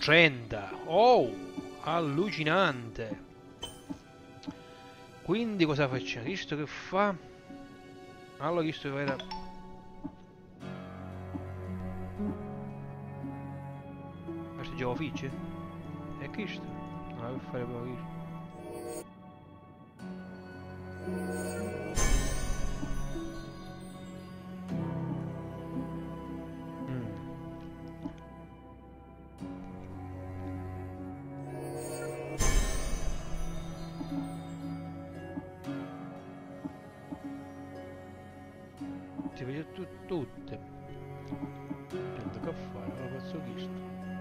30. Oh, allucinante. Quindi cosa facciamo? Visto che fa? Allora, visto che era... Gioco fice? E questo? No, per fare proprio questo. Si vede tutte. Niente che fare, lo faccio questo.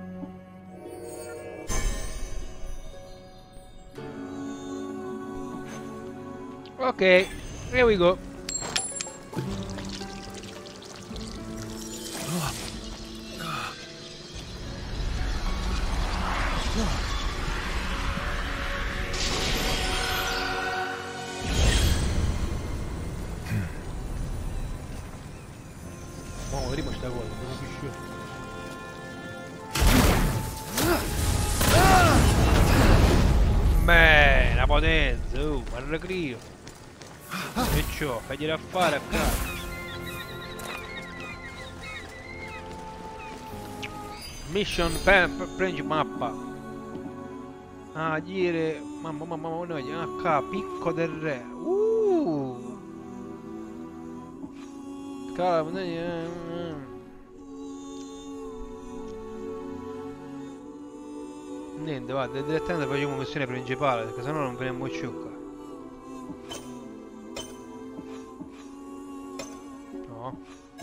Ok, here we go. Oh, vedremo sta cosa, non capisco. Beh, la potenza, guarda crio. E ciò, fagli a fare a casa. Mission prendi mappa. Ah, dire mamma noi H picco del re. Niente, guarda, direttamente facciamo missione principale, perché sennò non veniamo ciucca. No.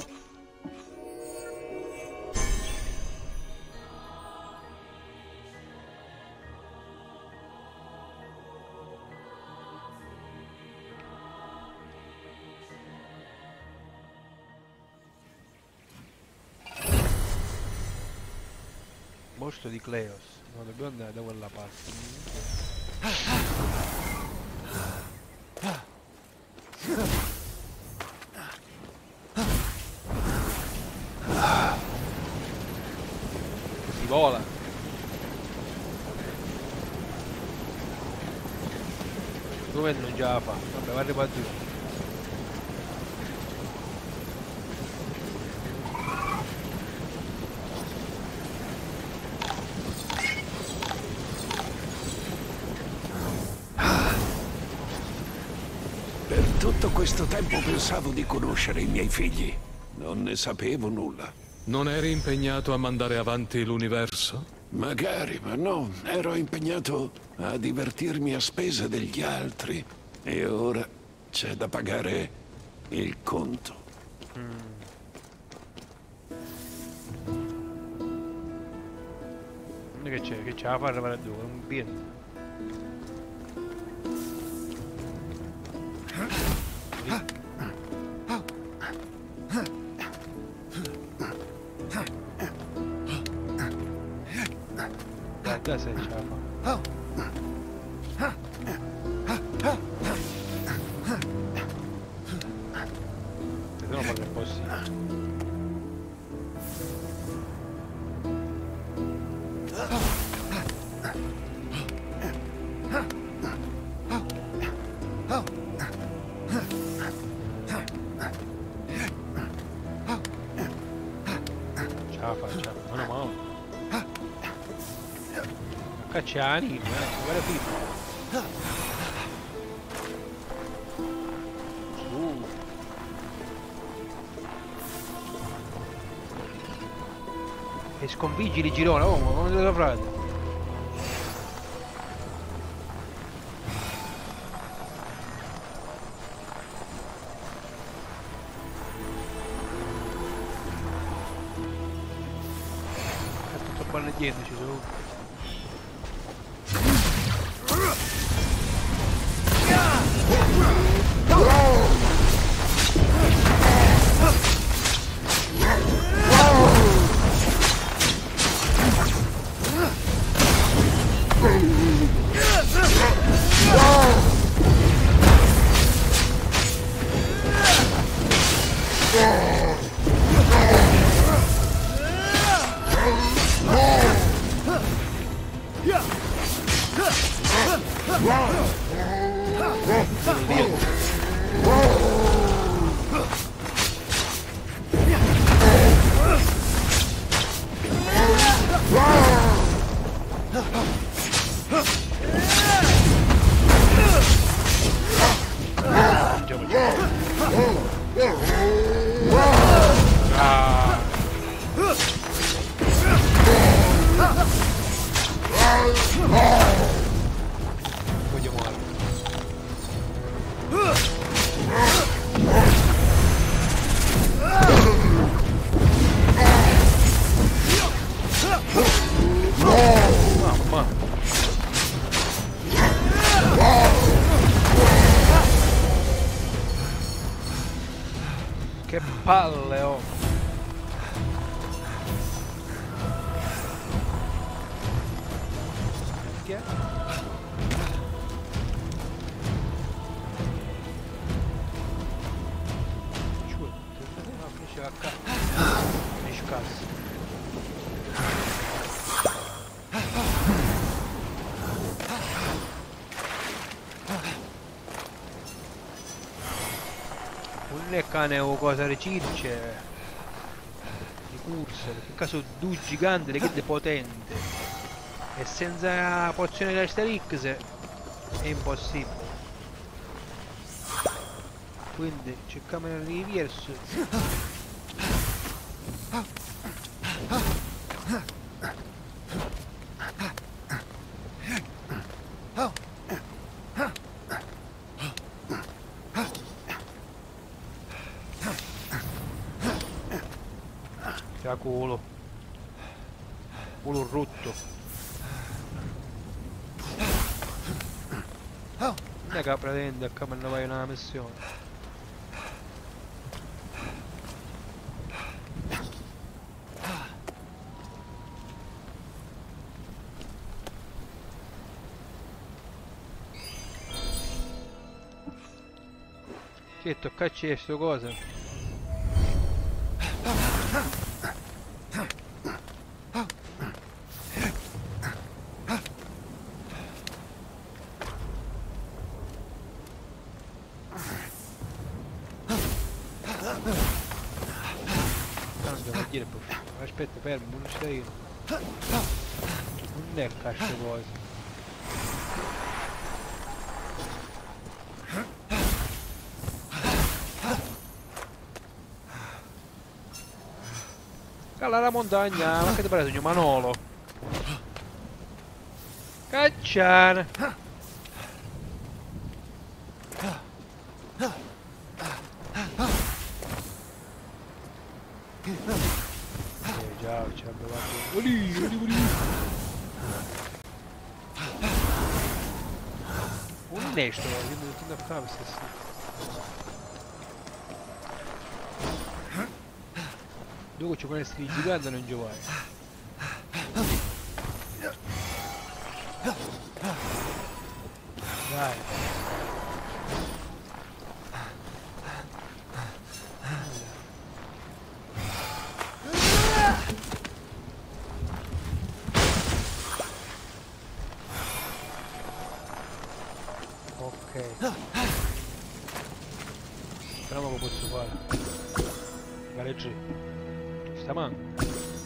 Mostro di Cleos. No, dobbiamo andare da quella parte. Si vola. Dove non già la fa? Vabbè, va arrivato. Tutto questo tempo pensavo di conoscere i miei figli. Non ne sapevo nulla. Non eri impegnato a mandare avanti l'universo? Magari, ma no. Ero impegnato a divertirmi a spese degli altri. E ora c'è da pagare il conto. Che c'è? Che c'è la fa arrivare a due? Un pieno. Dai, se ce la fa. Se no fa che è possibile. Cacciani, guarda qui. E sconfiggi di girone, oh, come te frate? È tutto buono dietro, ci sono. Che palle, oh! Che? No, finisce la mi scassi. Non è cane o cosa ricirce di corsa, perché in caso du gigante che è potente e senza pozione di Asterix è impossibile. Quindi cerchiamo il riverso. C'ha culo rotto. Non è che pretende che me ne vai una missione. Che toccacci sto cosa? Aspetta, fermo, non stai. Non è cazzo cosa. Cala la montagna, ma che ti pare segno Manolo? Cacciare! Già, ci ha provato. Olì. Un nesto, io devo andare a fare questa. Dove ci può essere gigante non ci vai. Dai. Ok. Speriamo che posso fare. Gareggi. Sta manco.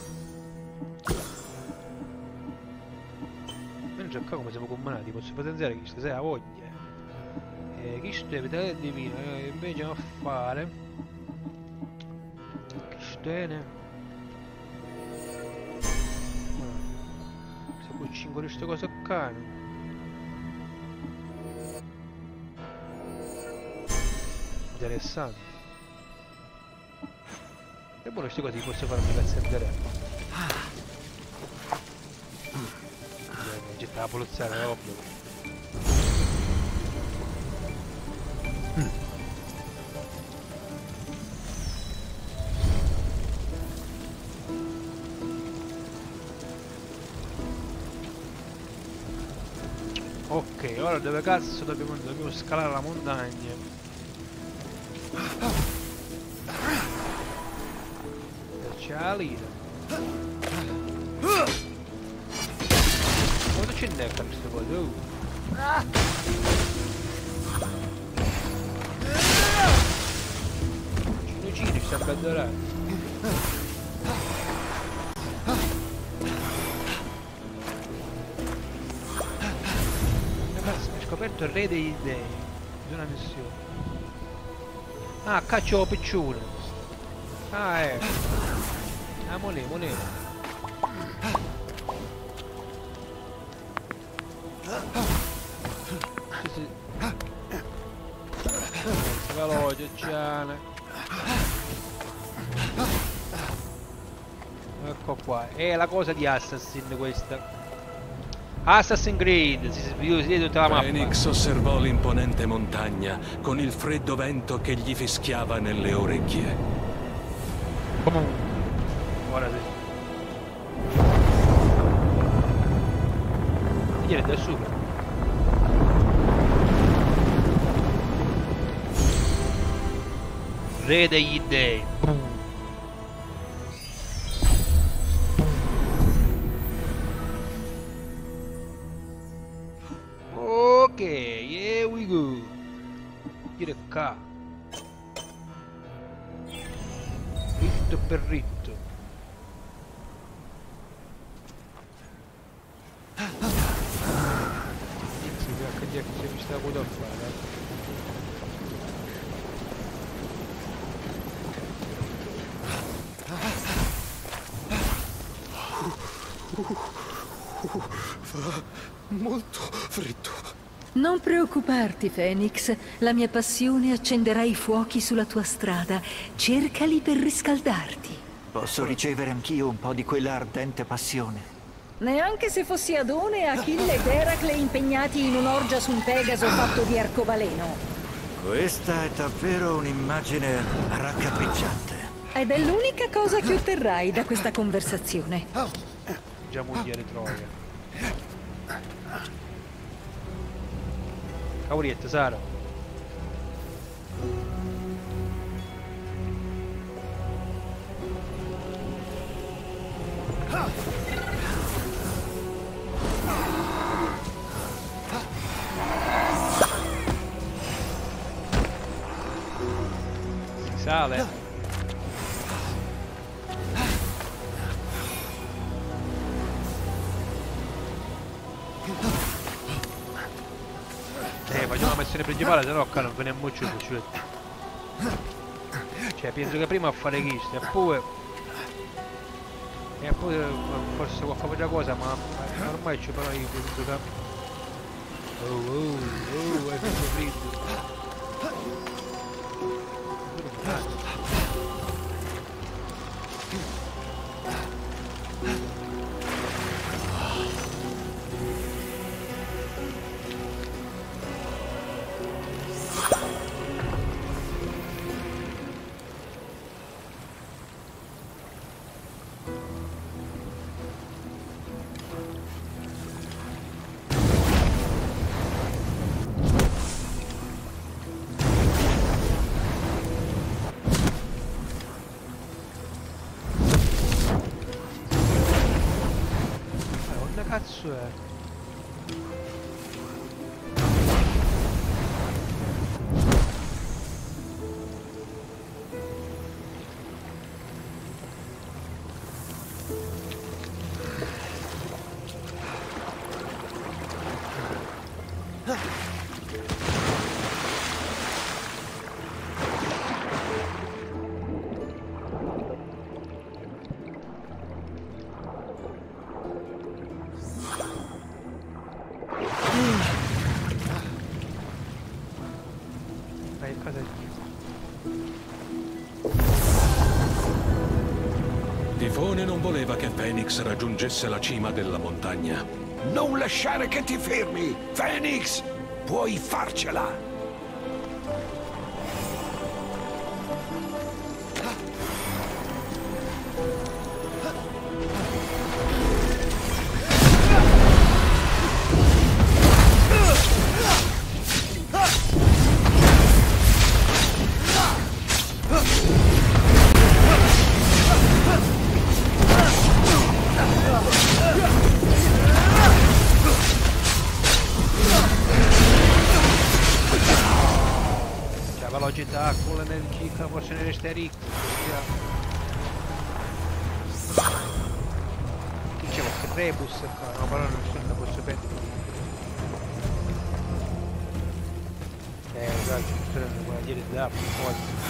Mentre qua come siamo combinati, posso potenziare chi stasera ha voglia. Chi sta vitale divino, invece a fare. Chi stene. Se poi 5 di queste cose qua. Interessante. È buono queste cose, posso fare un cazzo di tempo. Getta la polizia, è ovvio. Ok, ora dove cazzo dobbiamo scalare la montagna? Salire. Quando c'è necca queste cose? Cinocini sta a adorare. Hai scoperto il re dei dei. È una missione. Ah, caccio piccione. Ah, ah, moneta. Sì. Veloce, Giana. Ecco qua. È la cosa di Assassin questa. Assassin's Creed, si vede tutta la mappa. Phoenix osservò l'imponente montagna con il freddo vento che gli fischiava nelle orecchie. Boom. Ora sì. Viene da sopra. Re degli dei. Boom. Ok, here we go. Dire qua. Ritto per ritto. Che mi sta a fare? Fa molto freddo. Non preoccuparti, Phoenix. La mia passione accenderà i fuochi sulla tua strada. Cercali per riscaldarti. Posso ricevere anch'io un po' di quella ardente passione? Neanche se fossi Adone, Achille ed Eracle impegnati in un'orgia su un Pegaso fatto di arcobaleno. Questa è davvero un'immagine raccapricciante. Ed è l'unica cosa che otterrai da questa conversazione. Già moglie Troia. Cavolietta, Sara. Si sale. Facciamo la missione principale, se no qua non ve ne muccio il cuccioletta. Cioè penso che prima a fare questo e poi forse qualche cosa, ma ormai c'è però io penso che... Oh, è tutto freddo. Cazzo è? Tifone non voleva che Phoenix raggiungesse la cima della montagna. Non lasciare che ti fermi! Phoenix! Puoi farcela! Velocità con l'energia che può essere ricco. Qui c'è qualche rebus qua, no, però non posso prendere. Esatto, prendo quella di da poi.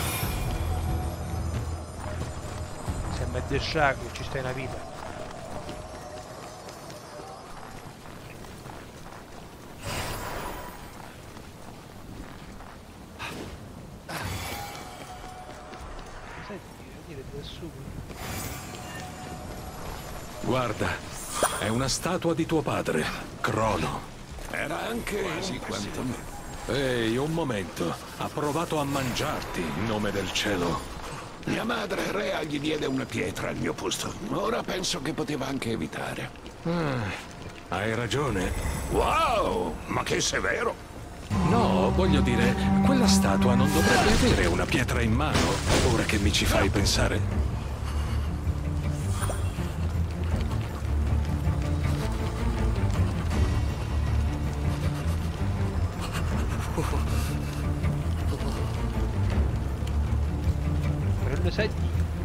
Se mi desciago ci stai una vita. Guarda, è una statua di tuo padre, Crono. Era anche quasi quanto me. Ehi, un momento. Ha provato a mangiarti in nome del cielo. Mia madre Rea gli diede una pietra al mio posto. Ora penso che poteva anche evitare. Hai ragione. Wow, ma che severo! No, voglio dire, quella statua non dovrebbe avere una pietra in mano, ora che mi ci fai pensare. Però lo sai.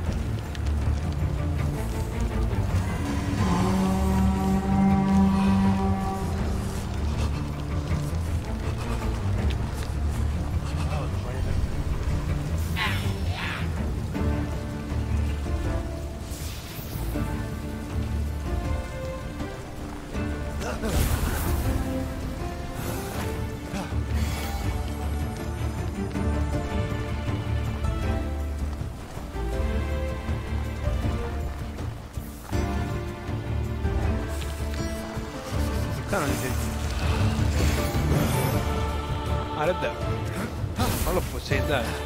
Non li senti. Ah, è vero. Non lo posso andare.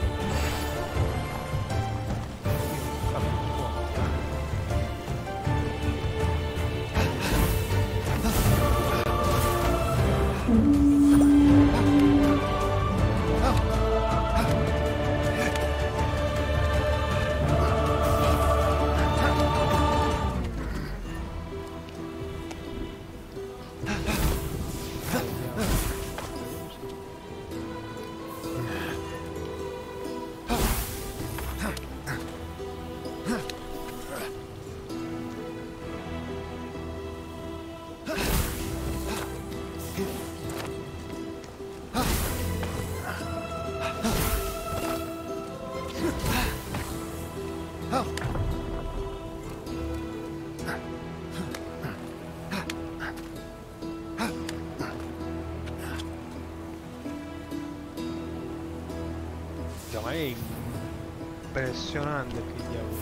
Ma è impressionante che diavolo.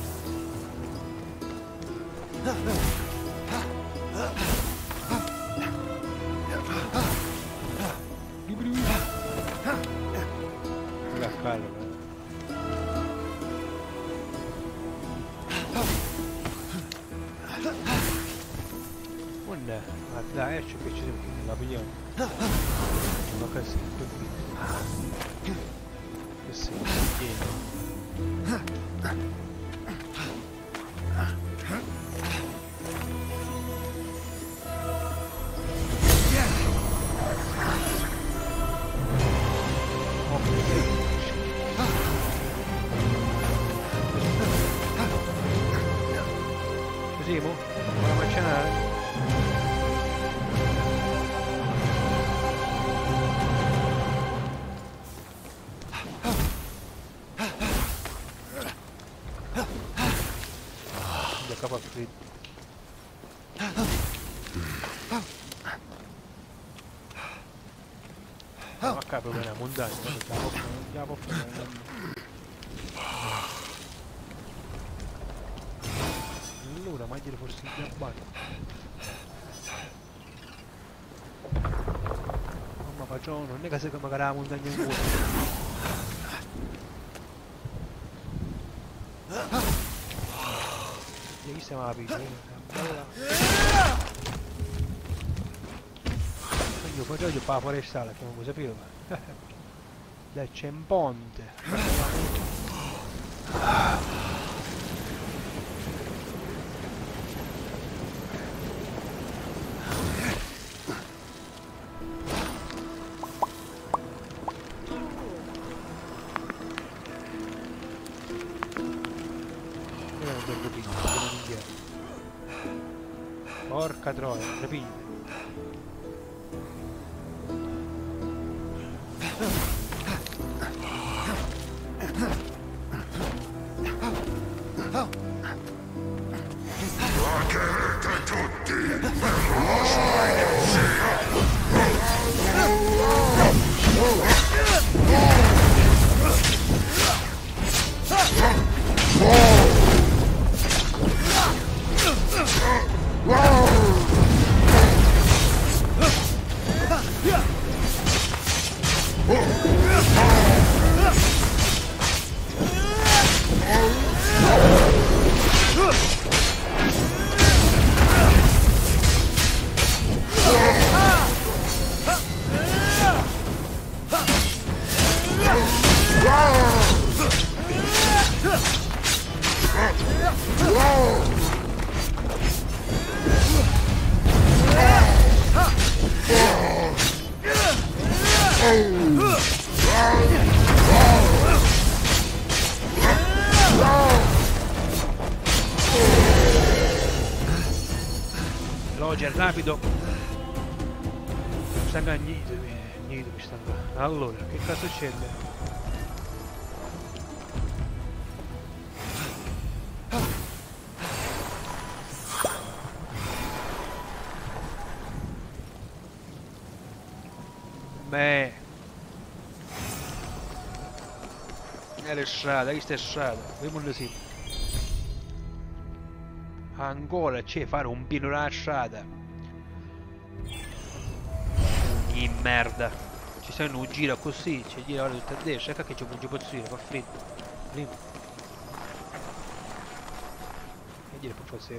La calma. Dai, esci che ci siamo, la pigliamo. Ma che sei qui? Che sei così, mo? Ora macinare? Capo fritto. Ma capo è una montagna, andiamo allora mangiare forse il gabbato. Mamma faccio, non è che magari la montagna in cuore. Qui siamo alla pizza, io poi per la forestale che non lo sapevo. Dai, c'è un ponte. Porca troia, rapine. Pagherete tutti per lo spazio. veloce, rapido. Sta niente mi sta qua. Allora, che cosa succede? Beh, le strade, questa è strada, vediamo sì. Ancora c'è fare un pieno della strada. Ogni merda. Ci stanno un giro così, ci gira ora tutta a destra, ecco che c'è un giubbozzo, fa freddo. Prima. E dire poi forse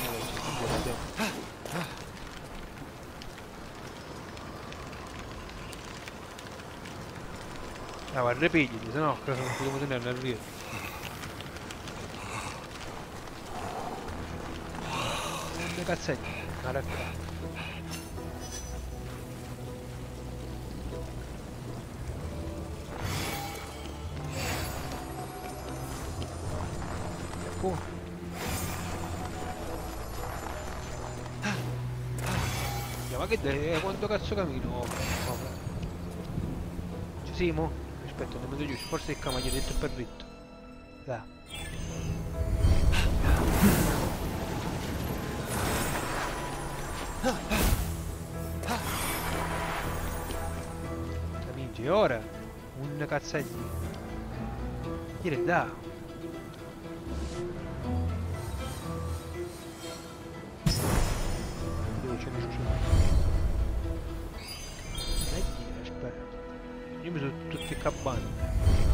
ah, guarda, ripigliti, se no cosa non possiamo tenere nel rio. Che cazzetti? Guarda qua. Ma che quanto cazzo cammino? Oh, ci siamo? Aspetta, non vedo giusto, forse il cavaliere dritto per dritto. Dai. Amici, ora un cazzetti. Dire da. Io mi sono tutti cabbani.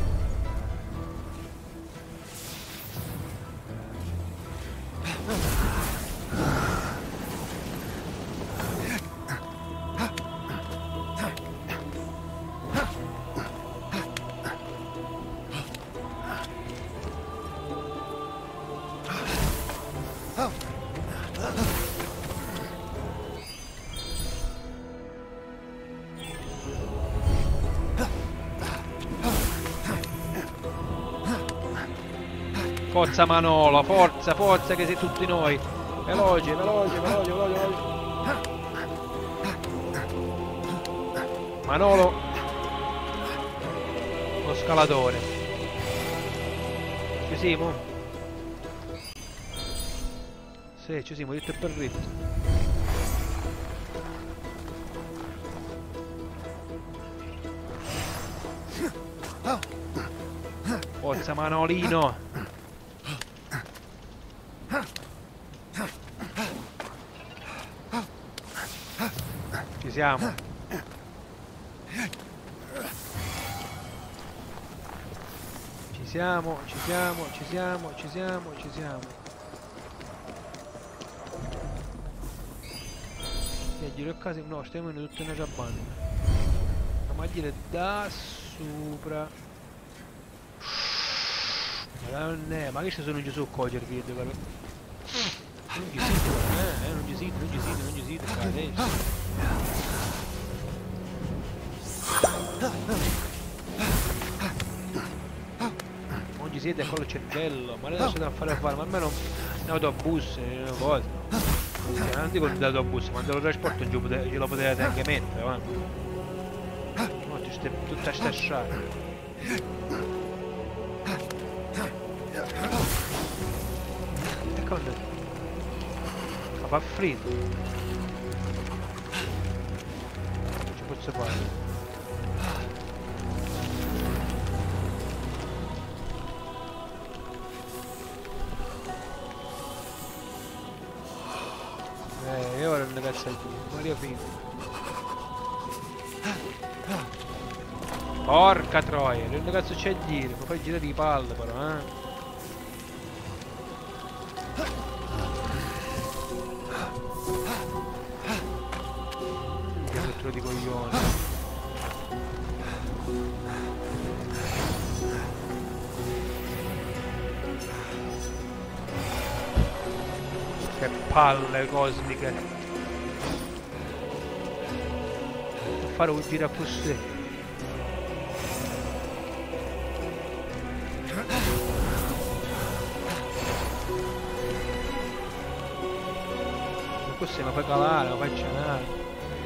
Forza Manolo, forza, forza che sei tutti noi. Veloce, veloce, veloce, veloce, veloce. Manolo. Lo scalatore. Ci siamo? Sì, ci siamo, dritto e per dritto. Forza Manolino. Ci siamo. Ci siamo, ci siamo, ci siamo, ci siamo, ci siamo. E giro il caso, no, stiamo in tutte una giabbana. La maglia da sopra. Madonna, ma che ci sono Gesù a cogliere il video, però. Non ci siete, non ci siete, non ci siete, non ci siete, adesso. Non ci siete con il cervello, ma adesso da fare, ma almeno un autobus, una cosa. Non dico l'autobus, ma lo trasporto giù, ce lo potete anche mettere, ma. No, tutta sta strada. Fa freddo. Non ci posso fare. E ora non cazzo qui. Maria Fini. Porca troia, non cazzo c'è a dire, mi fai girare di palle però, eh. Di coglione. Che palle cosmiche. Fare un giro così. forse mi fai calare, mi faccio male.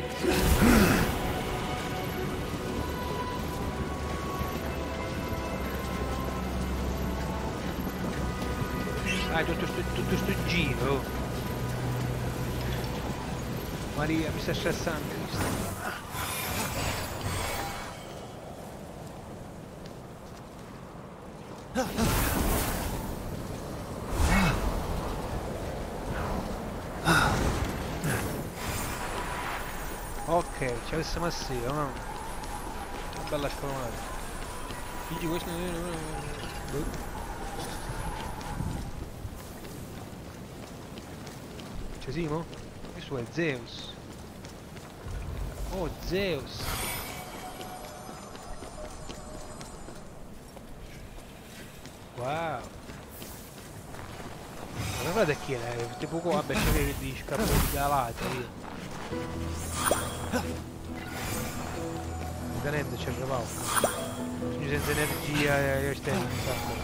Ah, tutto sto giro. Maria, mi sta stressando. Ok, ci avesse massiva, no? Bella scolomata. Dici questo. C'è Simo? Questo è Zeus. Oh, Zeus. Wow. Ma guarda chi è? Tipo qua, vabbè, c'è di scappo di calate io. Veramente c'è il provavo. Senza energia e esterna.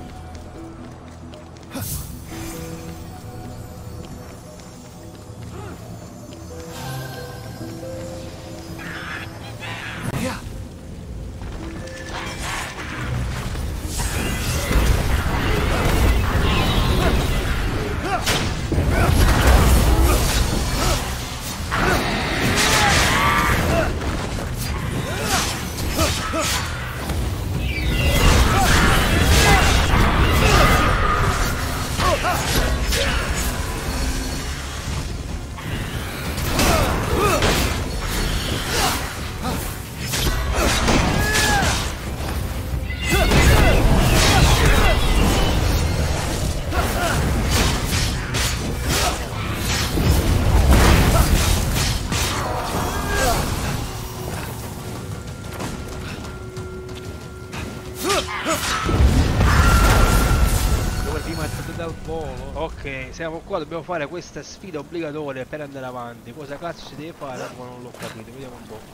Ok, siamo qua, dobbiamo fare questa sfida obbligatoria per andare avanti. Cosa cazzo si deve fare? Ma non l'ho capito, vediamo un po'.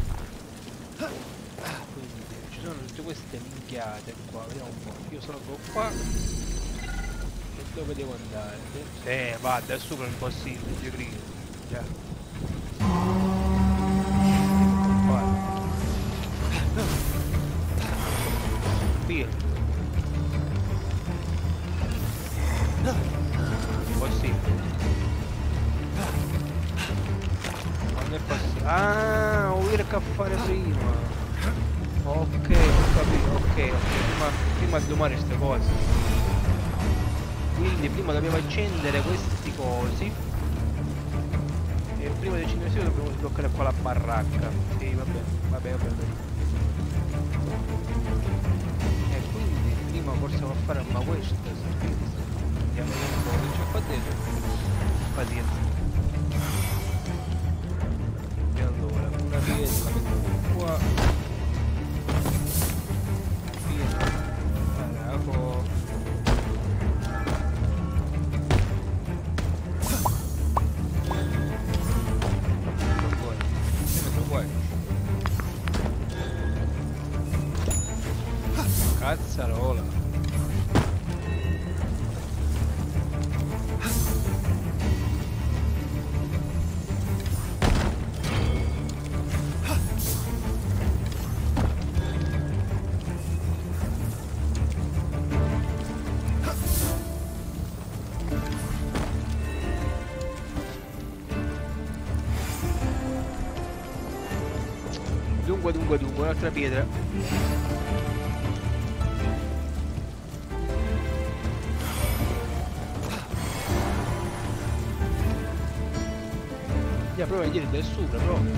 Quindi ci sono tutte queste minchiate qua, vediamo un po'. Io sono qua e dove devo andare? Vada, è super impossibile, io credo. Già. Via. Possibile. Non è possibile. Ah, ho visto che fare prima. Ok, ho capito, ok. Prima di domare queste cose. Quindi prima dobbiamo accendere questi cosi. E prima di accendere questi dobbiamo sbloccare qua la baracca. Sì, vabbè. E quindi prima forse devo fare ma questo. Andiamo un po', c'è qua dentro. Pazienza. E allora, una pietra la mettiamo qua. Caraco. Cazzarola. Dunque, un'altra pietra. Prova a dire da sopra, però. No,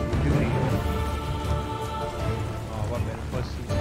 vabbè, non posso.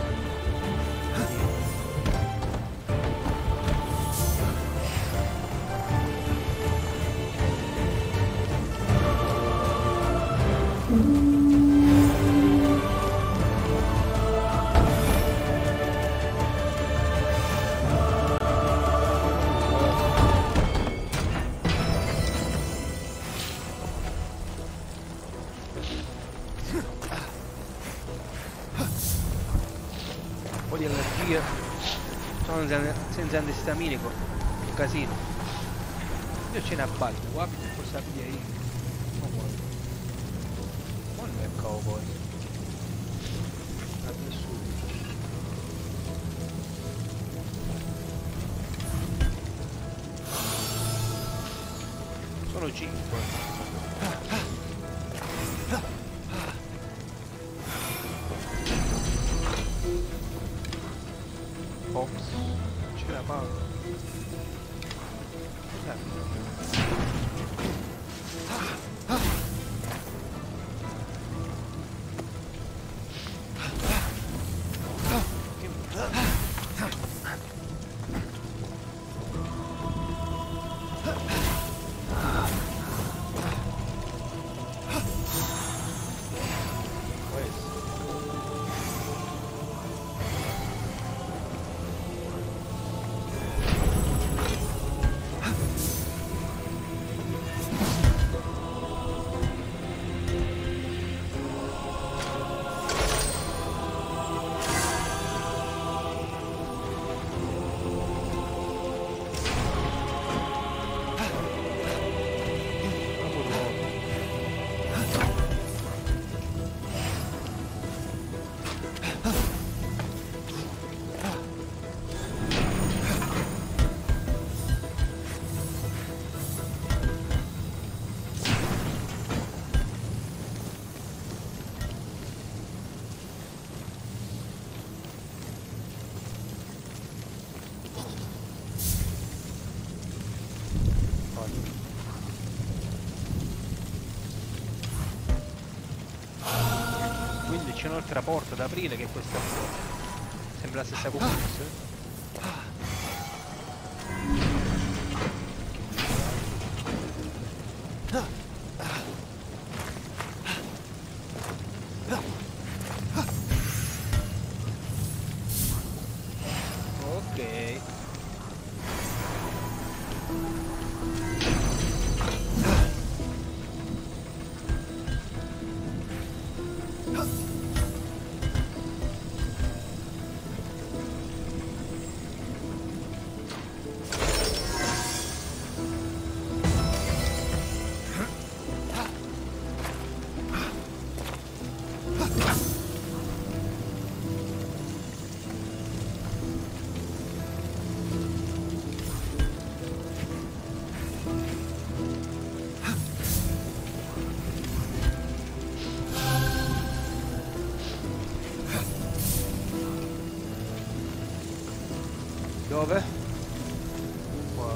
Di allergia, sono senza antistaminico, un casino. Io ce ne abballo, qua forse la via io. Ecco poi. Adesso. Sono 5. Ops, c'è la palla. Quindi c'è un'altra porta da aprire che è questa qua. Sembra la stessa cosa. Ok. Dove? Qua.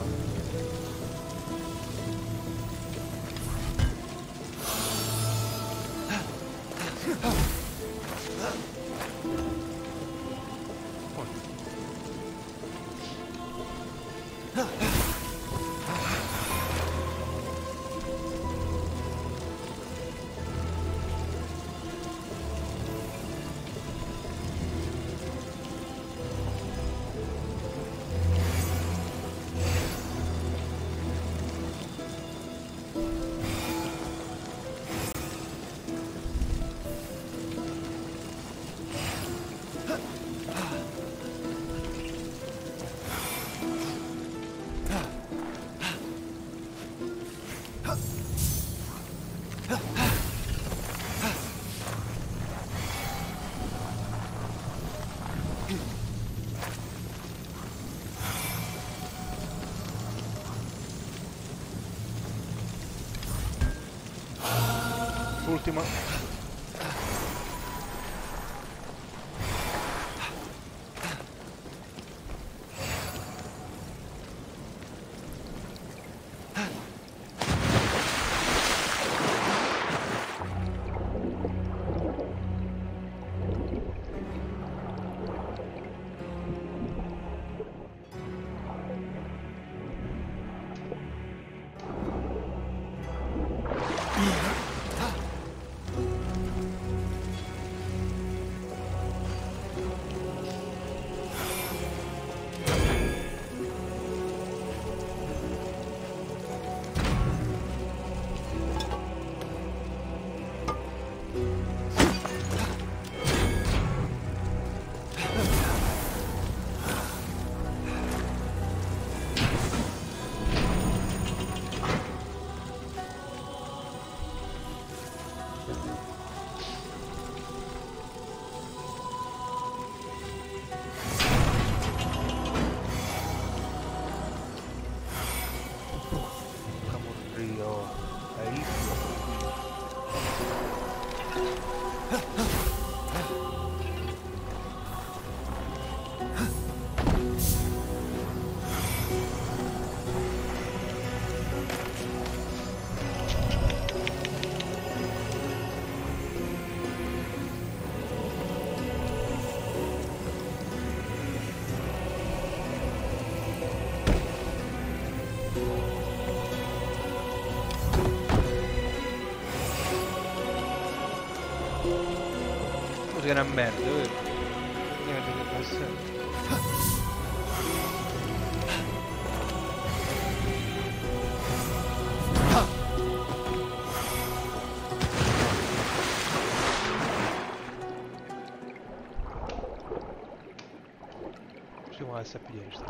Ultima. una merda, Niente che passare. Possiamo andare a pigliare sta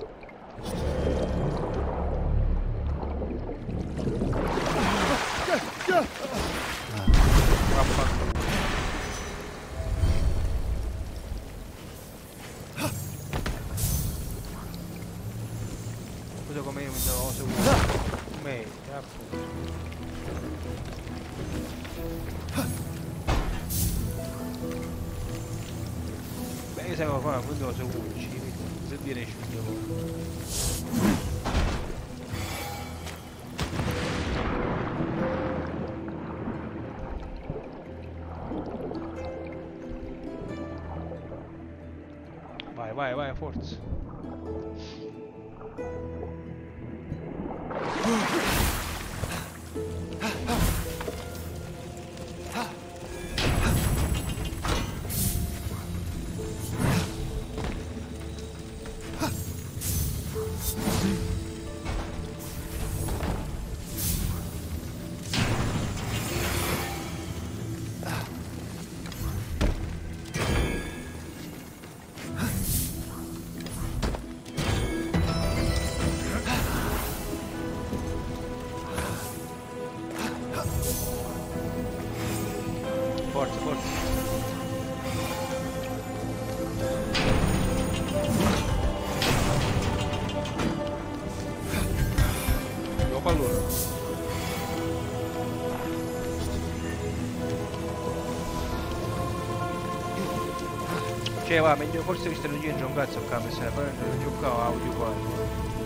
cosa come io mi devo seguire. Come appunto. Beh, io sai come fa, quindi lo seguo, se viene scegliamo. Vai, forza. Forza. Dopo allora. Cioè va, meglio forse visto non c'entra un cazzo qua, se ne prende non giocavo audio qua.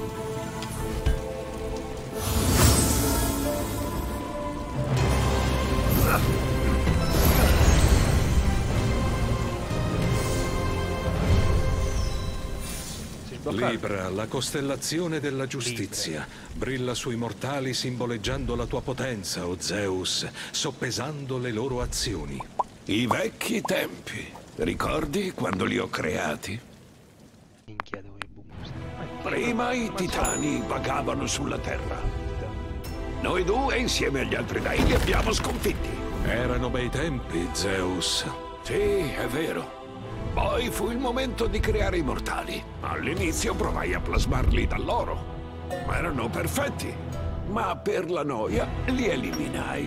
Libra, la costellazione della giustizia, brilla sui mortali simboleggiando la tua potenza, o Zeus, soppesando le loro azioni. I vecchi tempi. Ricordi quando li ho creati? Minchia dove è boom. Prima i titani vagavano sulla terra. Noi due, insieme agli altri dei, li abbiamo sconfitti. Erano bei tempi, Zeus. Sì, è vero. Poi fu il momento di creare i mortali. All'inizio provai a plasmarli dall'oro. Erano perfetti, ma per la noia li eliminai.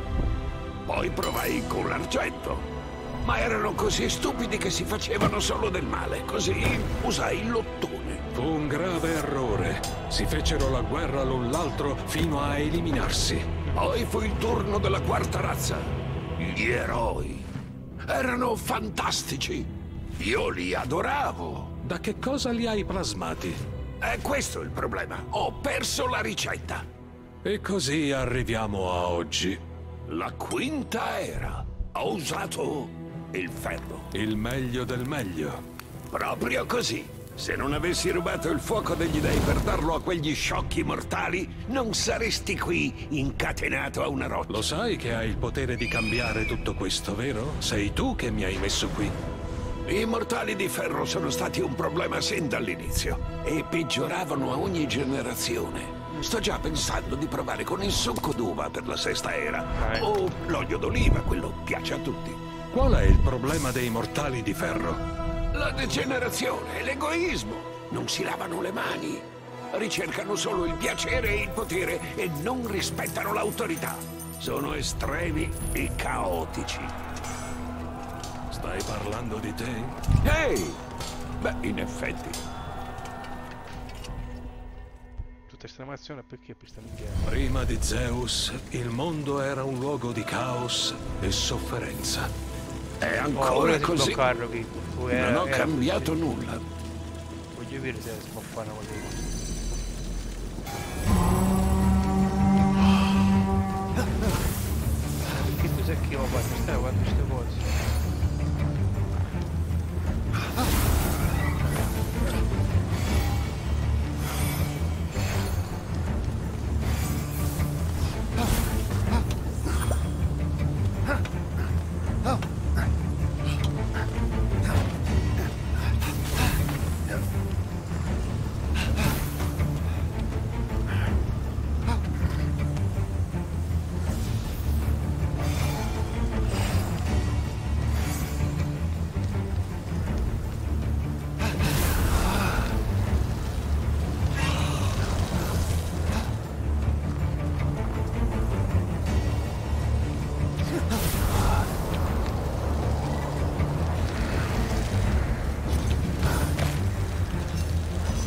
Poi provai con l'argento, ma erano così stupidi che si facevano solo del male. Così usai il lottone. Fu un grave errore. Si fecero la guerra l'un l'altro fino a eliminarsi. Poi fu il turno della quarta razza. Gli eroi. Erano fantastici. Io li adoravo. Da che cosa li hai plasmati? È questo il problema. Ho perso la ricetta. E così arriviamo a oggi. La quinta era. Ho usato il ferro. Il meglio del meglio. Proprio così. Se non avessi rubato il fuoco degli dei per darlo a quegli sciocchi mortali, non saresti qui incatenato a una roccia. Lo sai che hai il potere di cambiare tutto questo, vero? Sei tu che mi hai messo qui. I mortali di ferro sono stati un problema sin dall'inizio e peggioravano a ogni generazione. Sto già pensando di provare con il succo d'uva per la sesta era. O l'olio d'oliva, quello piace a tutti. Qual è il problema dei mortali di ferro? La degenerazione, l'egoismo. Non si lavano le mani. Ricercano solo il piacere e il potere e non rispettano l'autorità. Sono estremi e caotici. Stai parlando di te? Ehi! Beh, in effetti. Tutta questa animazione perché per sta minchia? Prima di Zeus, il mondo era un luogo di caos e sofferenza. È ancora così. Non ho cambiato così. nulla. Voglio vedere se si può fare una cosa. Perché tu sai che io ho fatto? Stai guardando queste cose.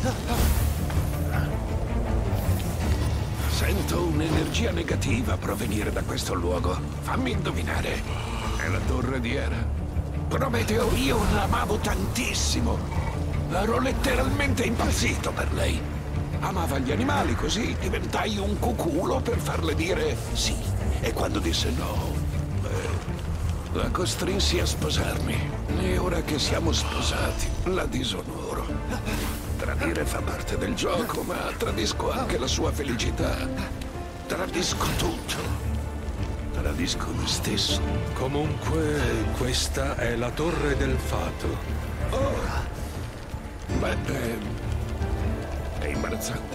Sento un'energia negativa provenire da questo luogo. Fammi indovinare. È la torre di Hera. Prometeo, io l'amavo tantissimo. Ero letteralmente impazzito per lei. Amava gli animali, così diventai un cuculo per farle dire sì. E quando disse no, la costrinsi a sposarmi. E ora che siamo sposati, la disonoro. Tradire fa parte del gioco, ma tradisco anche la sua felicità. Tradisco tutto. Tradisco me stesso. Comunque, questa è la Torre del Fato. Oh. Beh, è imbarazzante.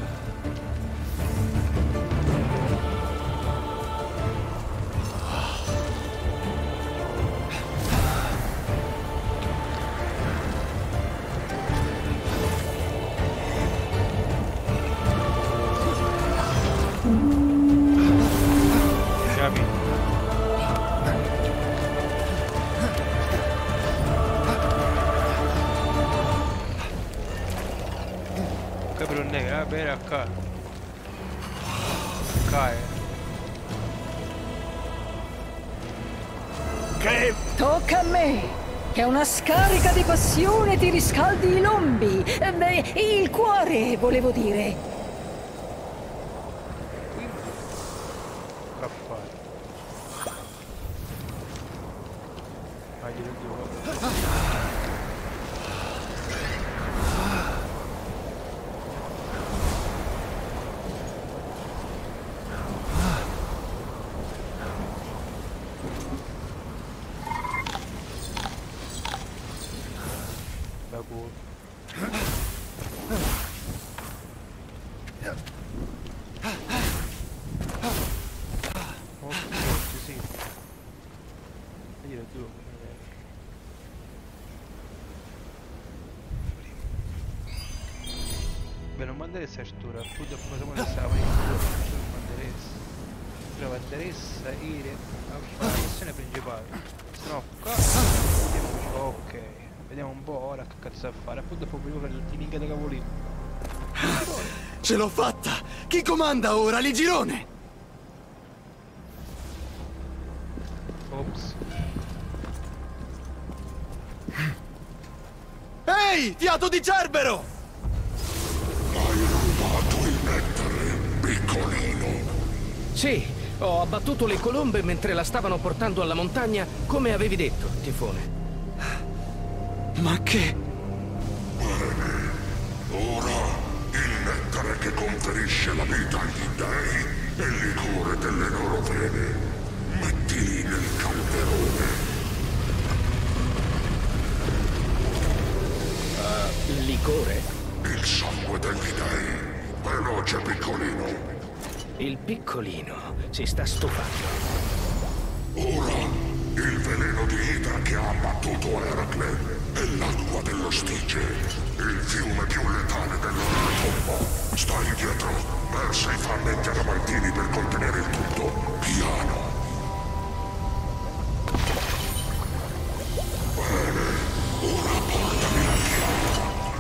Capro nero, bene acá. Cae. Che... Tocca a me, che una scarica di passione ti riscaldi i lombi. Beh, il cuore, volevo dire. Caffare. Vai di due. Beh, non manderesti Arturo, appunto come come stava in non manderesti. Però manderesti ir a fare la missione principale. Se no qua ok. Vediamo un po' ora che cazzo da fare. Appunto poi prima per il minchia da cavolino. Ce l'ho fatta! Chi comanda ora, Ligirone? Ops. Ehi, fiato di Cerbero! Hai rubato il nettare, piccolino. Sì, ho abbattuto le colombe mentre la stavano portando alla montagna, come avevi detto, Tifone. Ma che... Bene, ora il nettare che conferisce la vita agli dei e il liquore delle loro vene. Mettili nel calderone. Liquore? Il sangue degli dei. Veloce, piccolino. Il piccolino si sta stufando. Ora, il veleno di Idra che ha abbattuto Eracle e l'acqua dello Stige, il fiume più letale della tomba. Stai indietro, versa i frammenti adamantini per contenere il tutto. Piano. Bene, ora portami la chiave.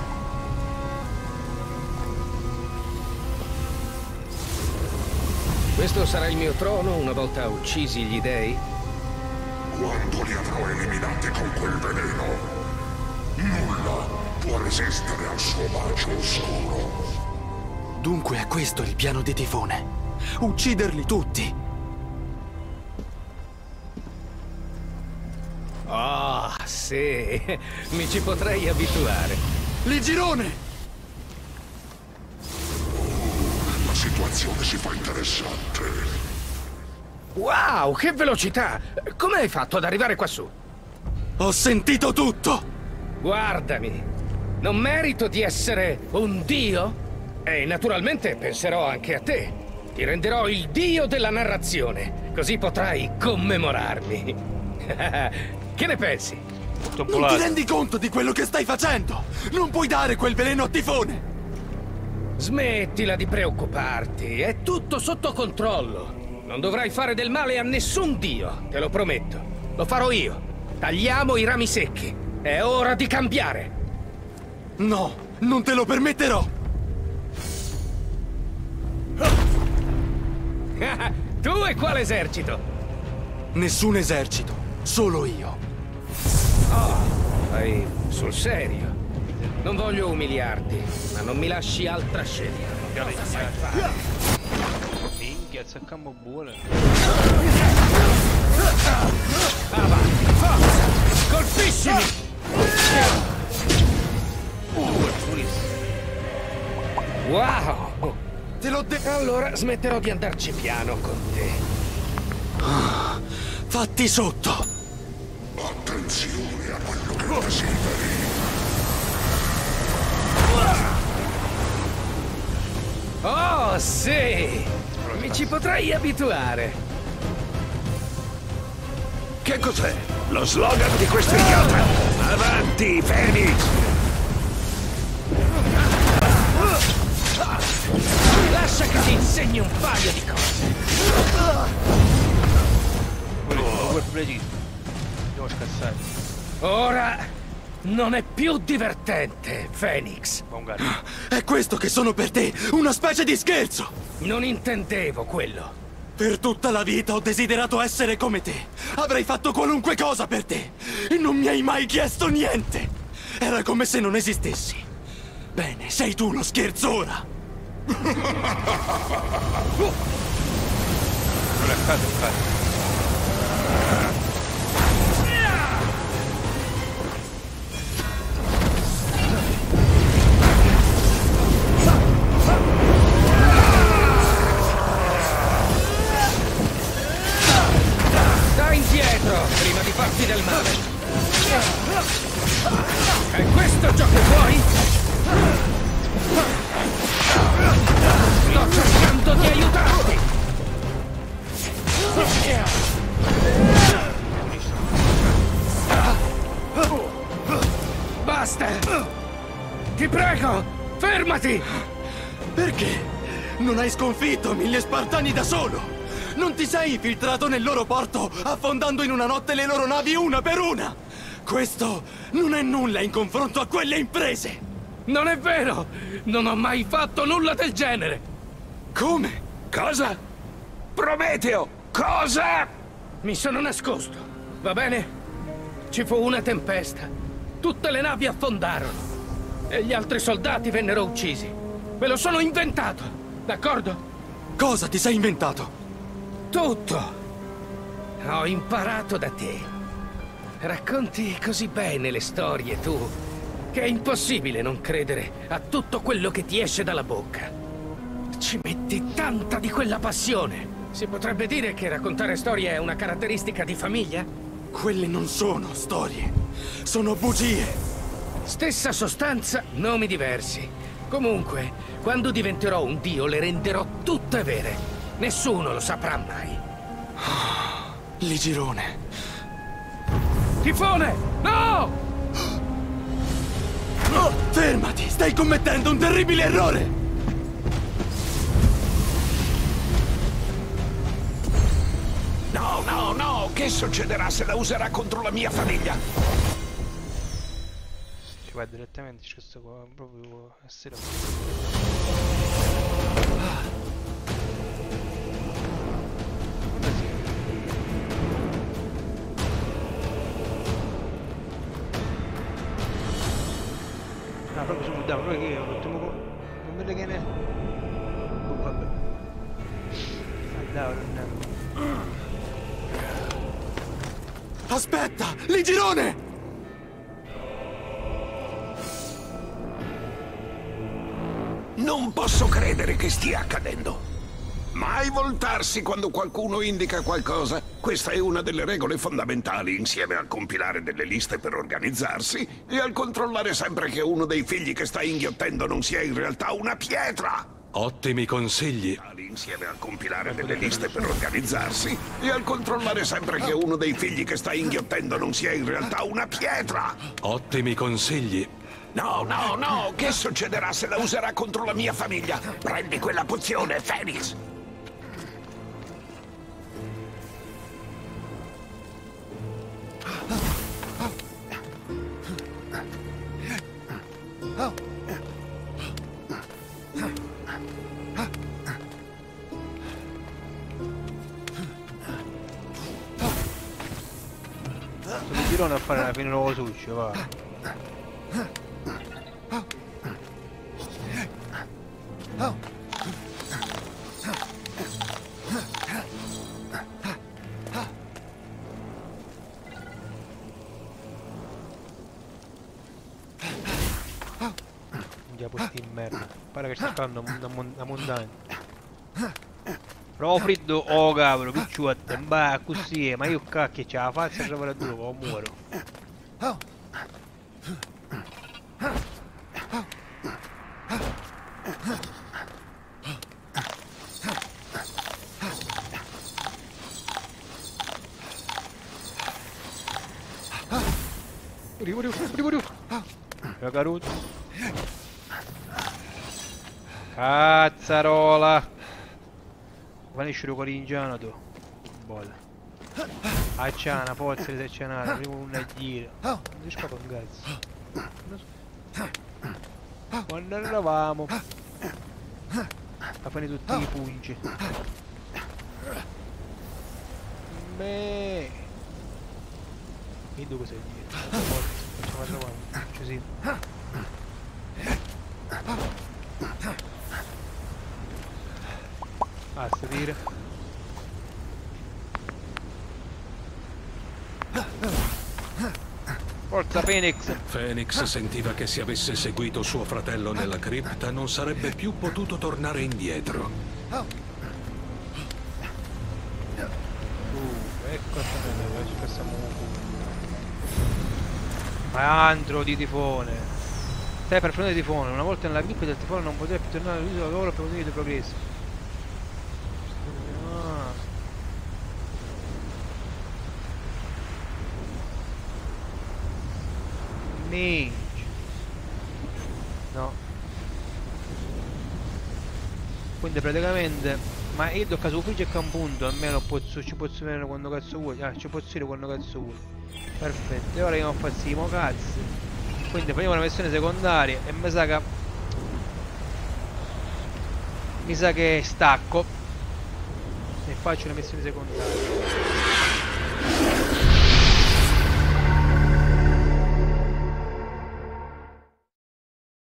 Questo sarà il mio trono una volta uccisi gli dei? Quando li avrò eliminati con quel veleno, nulla può resistere al suo bacio oscuro. Dunque è questo il piano di Tifone. Ucciderli tutti. Oh, sì, mi ci potrei abituare. Ligirone! La situazione si fa interessante. Wow, che velocità! Come hai fatto ad arrivare qua su? Ho sentito tutto! Guardami, non merito di essere un dio? E naturalmente penserò anche a te. Ti renderò il dio della narrazione, così potrai commemorarmi. Che ne pensi? Non ti rendi conto di quello che stai facendo? Non puoi dare quel veleno a Tifone! Smettila di preoccuparti, è tutto sotto controllo. Non dovrai fare del male a nessun dio, te lo prometto. Lo farò io. Tagliamo i rami secchi. È ora di cambiare. No, Non te lo permetterò! Tu e quale esercito? Nessun esercito, solo io. Vai sul serio. Non voglio umiliarti, ma non mi lasci altra scelta. Cosa sai fare? Minchia, attaccammo buone. Avanti, forza! Colpiscimi! Purissimo. Wow! Te l'ho detto! Allora smetterò di andarci piano con te. Fatti sotto! Attenzione a quello che desideri. Oh, sì! Mi ci potrei abituare. Che cos'è? Lo slogan di questo idiota? Avanti, Phoenix! Lascia che ti insegni un paio di cose. Quel preciso. Devo scassare. Ora non è più divertente, Phoenix. Bongari. È questo che sono per te, una specie di scherzo! Non intendevo quello. Per tutta la vita ho desiderato essere come te. Avrei fatto qualunque cosa per te. E non mi hai mai chiesto niente. Era come se non esistessi. Bene, sei tu lo scherzo ora. Dai indietro, prima di farti del male. È questo ciò che vuoi? Sto cercando di aiutarti! Basta! Ti prego, fermati! Perché? Non hai sconfitto 1000 Spartani da solo! Non ti sei infiltrato nel loro porto, affondando in una notte le loro navi una per una! Questo non è nulla in confronto a quelle imprese! Non è vero! Non ho mai fatto nulla del genere! Come? Cosa? Prometeo! Cosa? Mi sono nascosto, va bene? Ci fu una tempesta. Tutte le navi affondarono. E gli altri soldati vennero uccisi. Me lo sono inventato, d'accordo? Cosa ti sei inventato? Tutto! Ho imparato da te. Racconti così bene le storie, tu, che è impossibile non credere a tutto quello che ti esce dalla bocca. Ci metti tanta di quella passione. Si potrebbe dire che raccontare storie è una caratteristica di famiglia? Quelle non sono storie, sono bugie. Stessa sostanza, nomi diversi. Comunque, quando diventerò un dio le renderò tutte vere. Nessuno lo saprà mai. Ligirone. Tifone! No! Oh, fermati! Stai commettendo un terribile errore! No, no, no! Che succederà se la userà contro la mia famiglia? Ci va direttamente, c'è questo qua, proprio essere. Ah, proprio sul down, noi che l'ultimo non vedo che ne. Oh, vabbè. Down. Aspetta! Ligirone! Non posso credere che stia accadendo. Mai voltarsi quando qualcuno indica qualcosa. Questa è una delle regole fondamentali, insieme al compilare delle liste per organizzarsi e al controllare sempre che uno dei figli che stai inghiottendo non sia in realtà una pietra. Ottimi consigli. Insieme al compilare delle liste per organizzarsi e al controllare sempre che uno dei figli che stai inghiottendo non sia in realtà una pietra. Ottimi consigli. No, no, no! Che succederà se la userà contro la mia famiglia? Prendi quella pozione, Phoenix! Sto girone a fare alla fine l'uovo succio, va. Posti in merda. Pare che sta scalando una montagna. Provo freddo, oh cavolo, picciuette, bah, così è, ma io cacchio c'ha la faccia trovare duro, o muoro. Muriu. Caruto. Cazzarola! Vanisce lo coringiano tu. Bolla. Acciana, pozza di seccianare, prima una gira. Non riesco a fare un cazzo. Quando eravamo a fare tutti i pungi. Beh. E dove sei dietro? Facciamo trovare. Così. Basta dire. Forza Phoenix! Phoenix sentiva che se avesse seguito suo fratello nella cripta non sarebbe più potuto tornare indietro. Ecco ci passiamo Andro di tifone. Stai per fronte di tifone. Una volta nella cripta del tifone non potrai più tornare all'isola loro per continuare i tuoi progressi. No. Quindi praticamente. Ma io tocca su qui c'è un punto. Almeno ci posso venire quando cazzo vuoi. Ah, ci posso dire quando cazzo vuoi. Perfetto. E ora io non facciamo cazzo. Quindi facciamo una missione secondaria. E mi sa che. Mi sa che stacco. E faccio una missione secondaria.